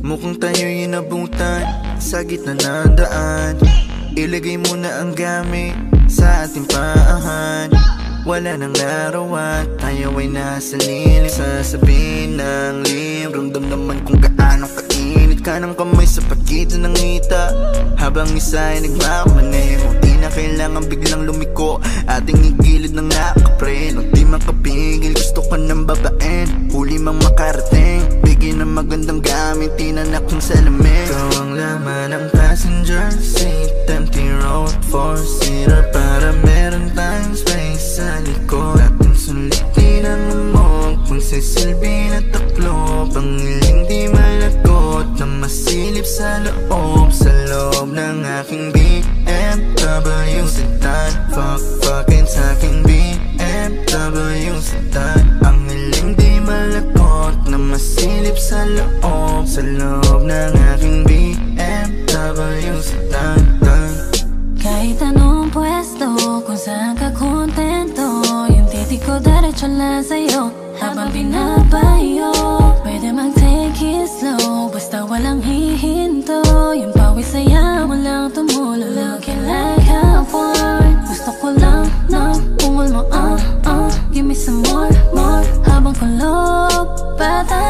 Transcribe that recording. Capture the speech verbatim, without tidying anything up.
Mukhang tayo'y inabutan sa gitna ng daan. Ilagay mo na ang gamit sa ating paahan. Wala nang larawan, tayo ay nasa lilim. Sasabihin ng lim, ramdam naman kung gaano kainit ka ng kamay sa pagitan ng ngita. Habang isa ay nagmamaneho, di na kailangan biglang lumiko. Ating igilid ng nakapre, nung di makapigil gusto ka ng babaen. Huli mang makarating, bigyan ng magandang gamit, tinanak ng salamin. Ikaw ang laman ng passenger seat, empty road, four-seater, para meron tayong space sa likod. Ating sulitin ang amok, magsisilbi na taklo. Pangiling di malagot na masilip sa loob, sa loob ng aking B M W sedan. Fuck fucking sa aking B M W sedan. Ang hiling di malagot na masilip sa loob, sa loob ng aking B M W sedan. Kahit anong pwesto, kung saan ka kontento, yung titik ko diretso lang sa'yo habang binabayo. Pwede mag-take it slow, basta walang hihinto. Yung pawis saya mo lang tumulo, looking like a porn. Gusto ko lang ng pungol mo, ah, ah. Give me some more, more, habang kulog, bata